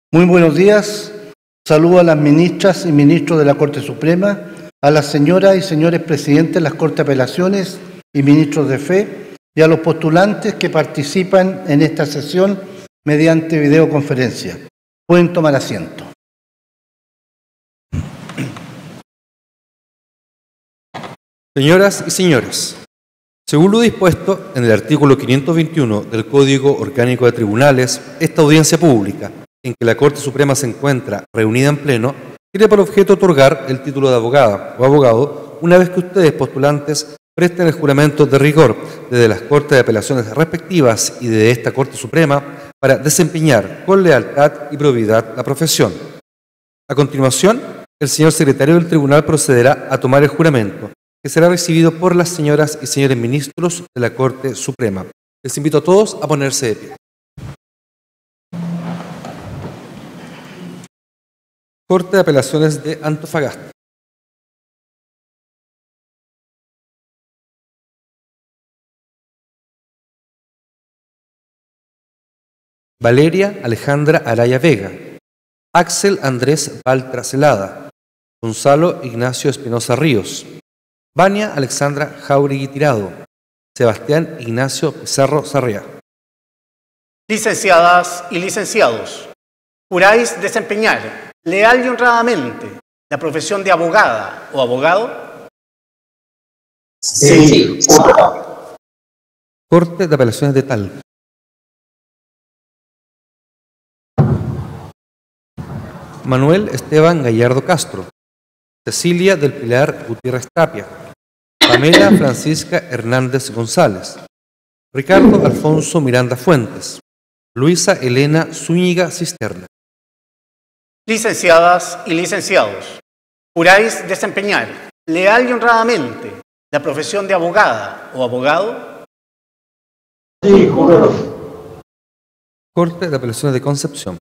Muy buenos días. Saludo a las ministras y ministros de la Corte Suprema, a las señoras y señores presidentes de las Cortes de Apelaciones y ministros de fe, y a los postulantes que participan en esta sesión mediante videoconferencia. Pueden tomar asiento. Señoras y señores, según lo dispuesto en el artículo 521 del Código Orgánico de Tribunales, esta audiencia pública, en que la Corte Suprema se encuentra reunida en pleno, tiene por objeto otorgar el título de abogada o abogado una vez que ustedes, postulantes, presten el juramento de rigor desde las Cortes de Apelaciones respectivas y de esta Corte Suprema para desempeñar con lealtad y probidad la profesión. A continuación, el señor secretario del Tribunal procederá a tomar el juramento, que será recibido por las señoras y señores ministros de la Corte Suprema. Les invito a todos a ponerse de pie. Corte de Apelaciones de Antofagasta. Valeria Alejandra Araya Vega. Axel Andrés Baltra Celada. Gonzalo Ignacio Espinosa Ríos. Vania Alexandra Jauregui Tirado. Sebastián Ignacio Pizarro Sarriá. Licenciadas y licenciados, ¿juráis desempeñar leal y honradamente la profesión de abogada o abogado? Sí. Corte de Apelaciones de Talca. Manuel Esteban Gallardo Castro. Cecilia del Pilar Gutiérrez Tapia. Pamela Francisca Hernández González. Ricardo Alfonso Miranda Fuentes. Luisa Elena Zúñiga Cisterna. Licenciadas y licenciados, ¿juráis desempeñar leal y honradamente la profesión de abogada o abogado? Sí, juro. Corte de Apelaciones de Concepción.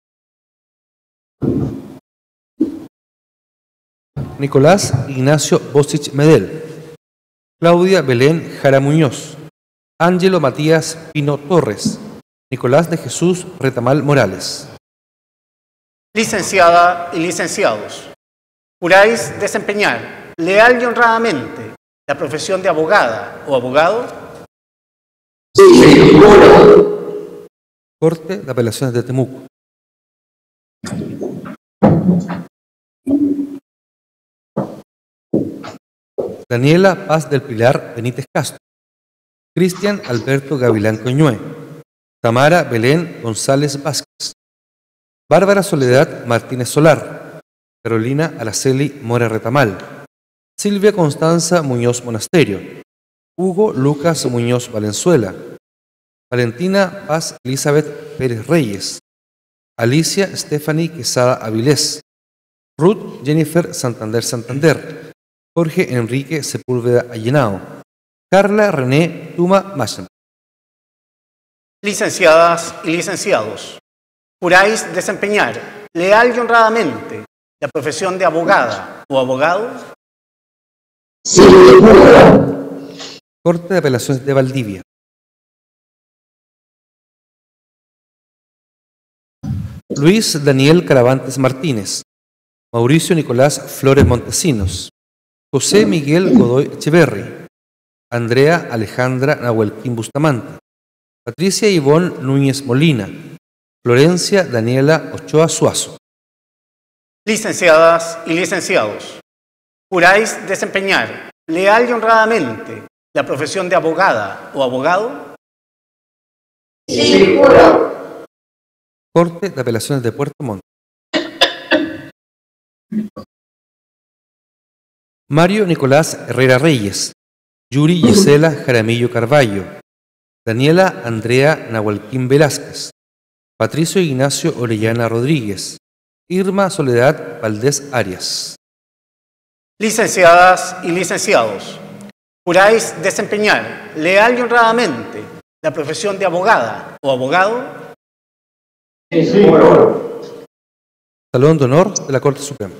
Nicolás Ignacio Bosich Medel. Claudia Belén Jara Muñoz. Ángelo Matías Pino Torres. Nicolás de Jesús Retamal Morales. Licenciada y licenciados, ¿juráis desempeñar leal y honradamente la profesión de abogada o abogado? Sí, juro. Corte de Apelaciones de Temuco. Daniela Paz del Pilar Benítez Castro. Cristian Alberto Gavilán Coñué. Tamara Belén González Vázquez. Bárbara Soledad Martínez Solar. Carolina Araceli Mora Retamal. Silvia Constanza Muñoz Monasterio. Hugo Lucas Muñoz Valenzuela. Valentina Paz Elizabeth Pérez Reyes. Alicia Stephanie Quesada Avilés. Ruth Jennifer Santander. Jorge Enrique Sepúlveda Allenao. Carla René Tuma Machen. Licenciadas y licenciados, ¿juráis desempeñar leal y honradamente la profesión de abogada o abogado? Sí, juro. Corte de Apelaciones de Valdivia. Luis Daniel Caravantes Martínez. Mauricio Nicolás Flores Montesinos. José Miguel Godoy Echeverri. Andrea Alejandra Nahuelquín Bustamante. Patricia Ivonne Núñez Molina. Florencia Daniela Ochoa Suazo. Licenciadas y licenciados, ¿juráis desempeñar leal y honradamente la profesión de abogada o abogado? Sí, juro. Corte de Apelaciones de Puerto Montt. Mario Nicolás Herrera Reyes. Yuri Gisela Jaramillo Carballo. Daniela Andrea Nahualquín Velázquez. Patricio Ignacio Orellana Rodríguez. Irma Soledad Valdés Arias. Licenciadas y licenciados, ¿juráis desempeñar leal y honradamente la profesión de abogada o abogado? Sí, juro. Salón de Honor de la Corte Suprema.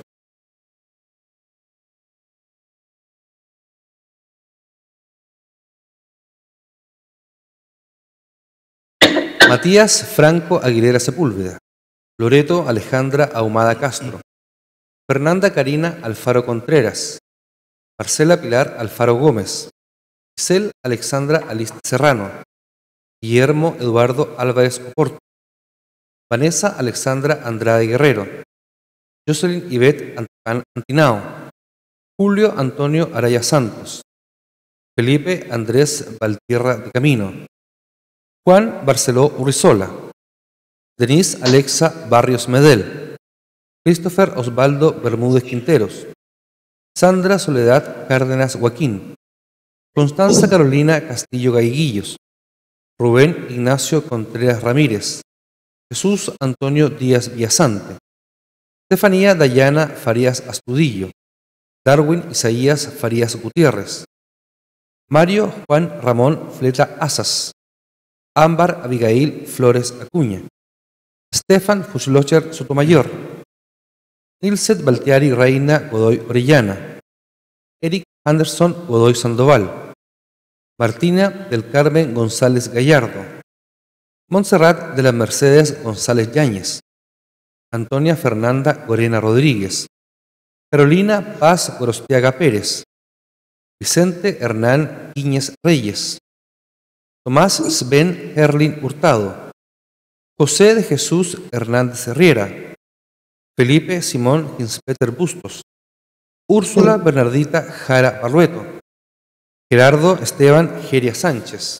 Matías Franco Aguilera Sepúlveda. Loreto Alejandra Ahumada Castro, Fernanda Karina Alfaro Contreras, Marcela Pilar Alfaro Gómez, Giselle Alexandra Aliste Serrano, Guillermo Eduardo Álvarez Oporto, Vanessa Alexandra Andrade Guerrero, Jocelyn Ivette Antinao, Julio Antonio Araya Santos, Felipe Andrés Valtierra de Camino, Juan Barceló Urrizola, Denise Alexa Barrios Medel, Christopher Osvaldo Bermúdez Quinteros, Sandra Soledad Cárdenas Joaquín, Constanza Carolina Castillo Gaiguillos, Rubén Ignacio Contreras Ramírez, Jesús Antonio Díaz Villasante, Estefanía Dayana Farías Astudillo, Darwin Isaías Farías Gutiérrez, Mario Juan Ramón Fleta Asas, Ámbar Abigail Flores Acuña, Stefan Fuschlocher Sotomayor, Nilset Baltiari Reina Godoy Orellana, Eric Anderson Godoy Sandoval, Martina del Carmen González Gallardo, Montserrat de la Mercedes González Yáñez, Antonia Fernanda Gorena Rodríguez, Carolina Paz Gorostiaga Pérez, Vicente Hernán Quiñez Reyes, Tomás Sven Herlin Hurtado, José de Jesús Hernández Herrera, Felipe Simón Ginspeter Bustos, Úrsula Bernardita Jara Barrueto, Gerardo Esteban Geria Sánchez,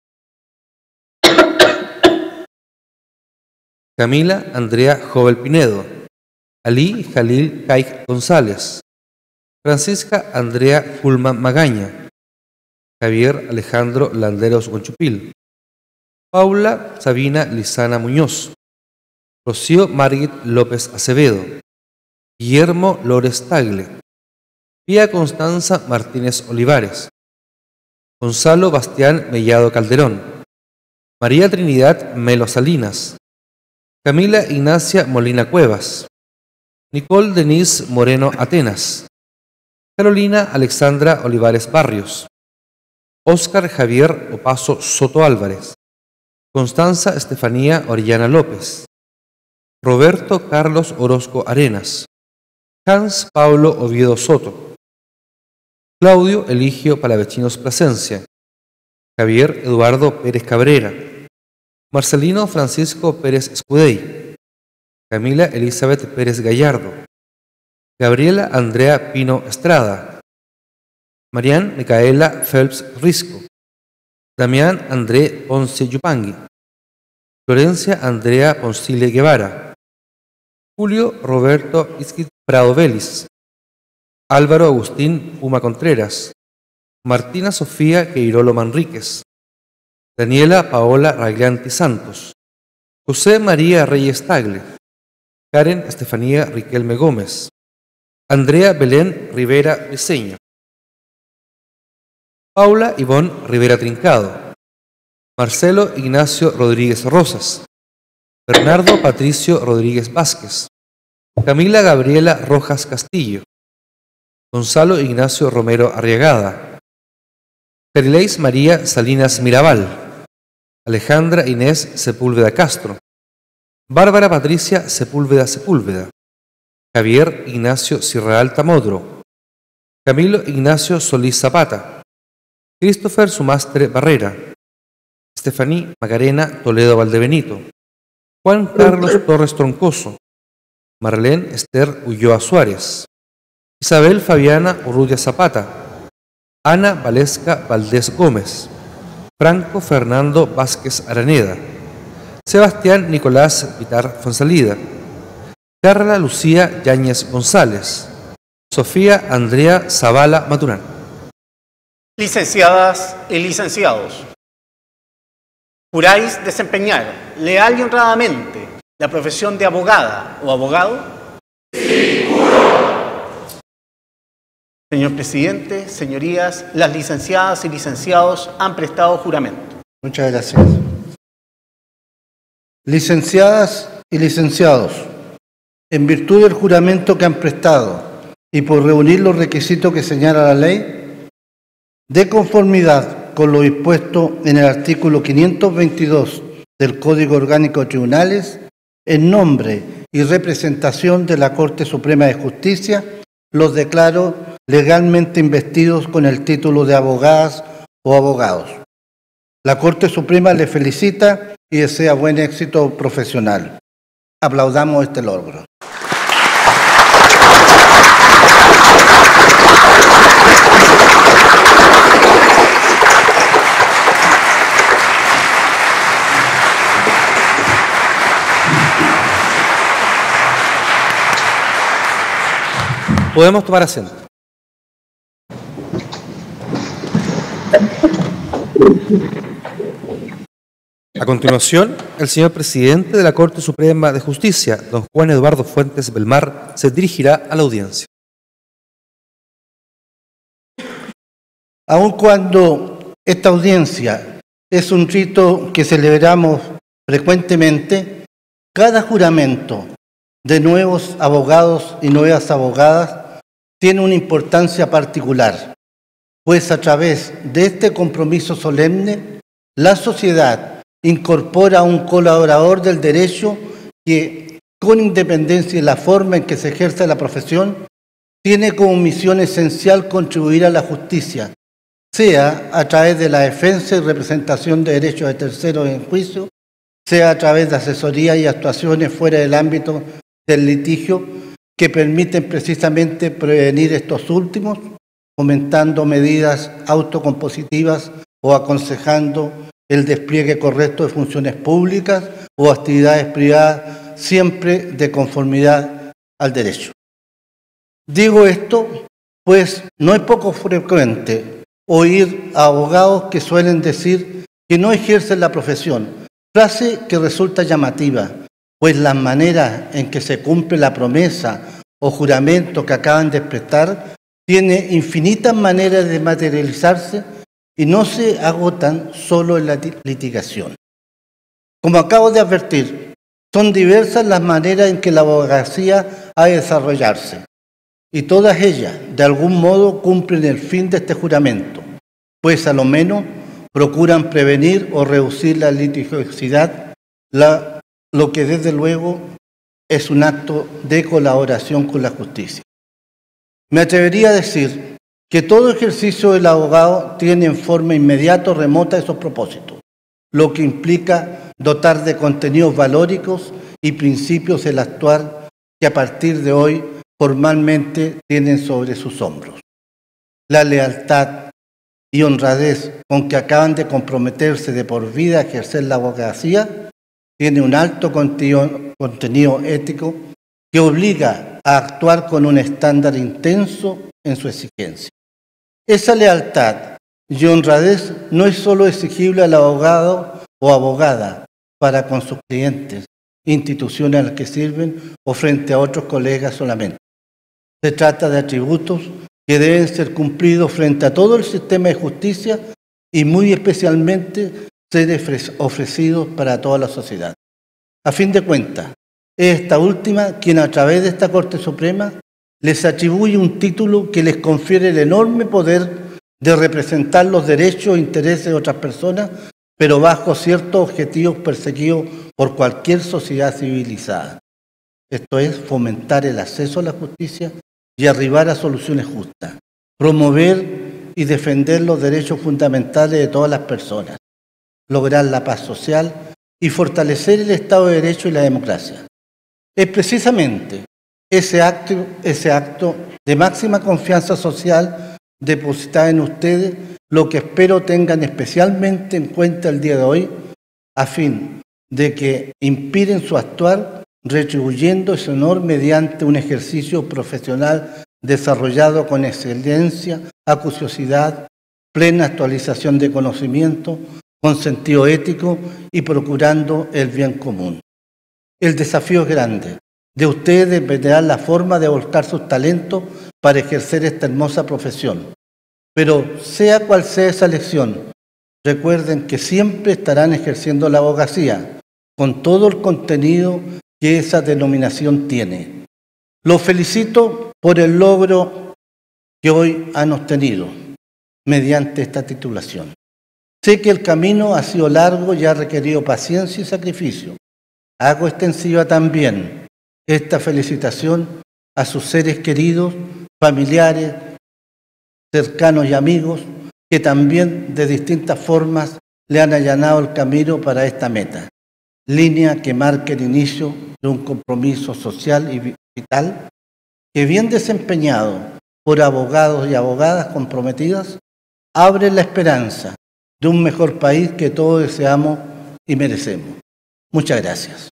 Camila Andrea Jovel Pinedo, Ali Jalil Caik González, Francisca Andrea Fulman Magaña, Javier Alejandro Landeros Gonchupil, Paula Sabina Lizana Muñoz, Rocío Margit López Acevedo, Guillermo Lores Tagle, Pía Constanza Martínez Olivares, Gonzalo Bastián Mellado Calderón, María Trinidad Melo Salinas, Camila Ignacia Molina Cuevas, Nicole Denise Moreno Atenas, Carolina Alexandra Olivares Barrios, Óscar Javier Opaso Soto Álvarez, Constanza Estefanía Orellana López, Roberto Carlos Orozco Arenas, Hans Pablo Oviedo Soto, Claudio Eligio Palavecinos Plasencia, Javier Eduardo Pérez Cabrera, Marcelino Francisco Pérez Escudey, Camila Elizabeth Pérez Gallardo, Gabriela Andrea Pino Estrada, Marián Micaela Phelps Risco, Damián André Ponce Yupangui, Florencia Andrea Poncile Guevara, Julio Roberto Isquit Prado Vélez, Álvaro Agustín Puma Contreras, Martina Sofía Queirolo Manríquez, Daniela Paola Raglianti Santos, José María Reyes Tagle, Karen Estefanía Riquelme Gómez, Andrea Belén Rivera Briceño, Paula Ivonne Rivera Trincado, Marcelo Ignacio Rodríguez Rosas, Bernardo Patricio Rodríguez Vázquez, Camila Gabriela Rojas Castillo, Gonzalo Ignacio Romero Arriagada, Carileis María Salinas Mirabal, Alejandra Inés Sepúlveda Castro, Bárbara Patricia Sepúlveda, Javier Ignacio Sierraalta Modro, Camilo Ignacio Solís Zapata, Christopher Sumastre Barrera, Estefaní Macarena Toledo Valdebenito, Juan Carlos Torres Troncoso, Marlene Esther Ulloa Suárez, Isabel Fabiana Urrutia Zapata, Ana Valesca Valdés Gómez, Franco Fernando Vázquez Araneda, Sebastián Nicolás Vitar Fonsalida, Carla Lucía Yáñez González, Sofía Andrea Zavala Maturán. Licenciadas y licenciados, ¿juráis desempeñar leal y honradamente la profesión de abogada o abogado? Sí, juro. Señor presidente, señorías, las licenciadas y licenciados han prestado juramento. Muchas gracias. Licenciadas y licenciados, en virtud del juramento que han prestado y por reunir los requisitos que señala la ley, de conformidad con lo dispuesto en el artículo 522 del Código Orgánico de Tribunales, en nombre y representación de la Corte Suprema de Justicia, los declaro legalmente investidos con el título de abogadas o abogados. La Corte Suprema les felicita y desea buen éxito profesional. Aplaudamos este logro. Podemos tomar asiento. A continuación, el señor presidente de la Corte Suprema de Justicia, don Juan Eduardo Fuentes Belmar, se dirigirá a la audiencia. Aun cuando esta audiencia es un rito que celebramos frecuentemente, cada juramento de nuevos abogados y nuevas abogadas tiene una importancia particular, pues a través de este compromiso solemne, la sociedad incorpora a un colaborador del derecho que, con independencia de la forma en que se ejerce la profesión, tiene como misión esencial contribuir a la justicia, sea a través de la defensa y representación de derechos de terceros en juicio, sea a través de asesoría y actuaciones fuera del ámbito del litigio que permiten precisamente prevenir estos últimos, fomentando medidas autocompositivas o aconsejando el despliegue correcto de funciones públicas o actividades privadas, siempre de conformidad al derecho. Digo esto, pues no es poco frecuente oír a abogados que suelen decir que no ejercen la profesión, frase que resulta llamativa, pues la manera en que se cumple la promesa o juramento que acaban de prestar tiene infinitas maneras de materializarse y no se agotan solo en la litigación. Como acabo de advertir, son diversas las maneras en que la abogacía ha de desarrollarse y todas ellas, de algún modo, cumplen el fin de este juramento, pues a lo menos procuran prevenir o reducir la litigiosidad, lo que desde luego es un acto de colaboración con la justicia. Me atrevería a decir que todo ejercicio del abogado tiene en forma inmediata o remota esos propósitos, lo que implica dotar de contenidos valóricos y principios el actuar que a partir de hoy formalmente tienen sobre sus hombros. La lealtad y honradez con que acaban de comprometerse de por vida a ejercer la abogacía tiene un alto contenido ético que obliga a actuar con un estándar intenso en su exigencia. Esa lealtad y honradez no es solo exigible al abogado o abogada para con sus clientes, instituciones a las que sirven o frente a otros colegas solamente. Se trata de atributos que deben ser cumplidos frente a todo el sistema de justicia y muy especialmente ser ofrecidos para toda la sociedad. A fin de cuentas, es esta última quien a través de esta Corte Suprema les atribuye un título que les confiere el enorme poder de representar los derechos e intereses de otras personas, pero bajo ciertos objetivos perseguidos por cualquier sociedad civilizada. Esto es fomentar el acceso a la justicia y arribar a soluciones justas, promover y defender los derechos fundamentales de todas las personas, lograr la paz social y fortalecer el Estado de Derecho y la democracia. Es precisamente ese acto de máxima confianza social depositada en ustedes lo que espero tengan especialmente en cuenta el día de hoy, a fin de que inspiren su actuar retribuyendo ese honor mediante un ejercicio profesional desarrollado con excelencia, acuciosidad, plena actualización de conocimiento, con sentido ético y procurando el bien común. El desafío es grande. De ustedes dependerá la forma de volcar sus talentos para ejercer esta hermosa profesión. Pero sea cual sea esa elección, recuerden que siempre estarán ejerciendo la abogacía con todo el contenido que esa denominación tiene. Los felicito por el logro que hoy han obtenido mediante esta titulación. Sé que el camino ha sido largo y ha requerido paciencia y sacrificio, Hago extensiva también esta felicitación a sus seres queridos, familiares, cercanos y amigos, que también de distintas formas le han allanado el camino para esta meta, línea que marca el inicio de un compromiso social y vital que, bien desempeñado por abogados y abogadas comprometidas, abre la esperanza de un mejor país que todos deseamos y merecemos. Muchas gracias.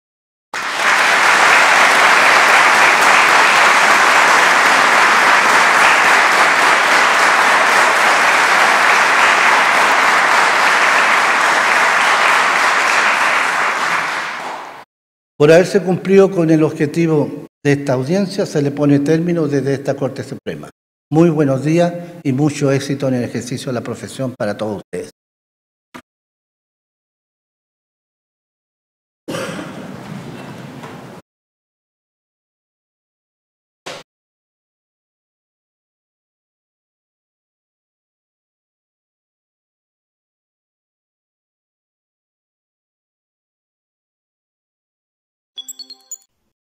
Por haberse cumplido con el objetivo de esta audiencia, se le pone término desde esta Corte Suprema. Muy buenos días y mucho éxito en el ejercicio de la profesión para todos ustedes.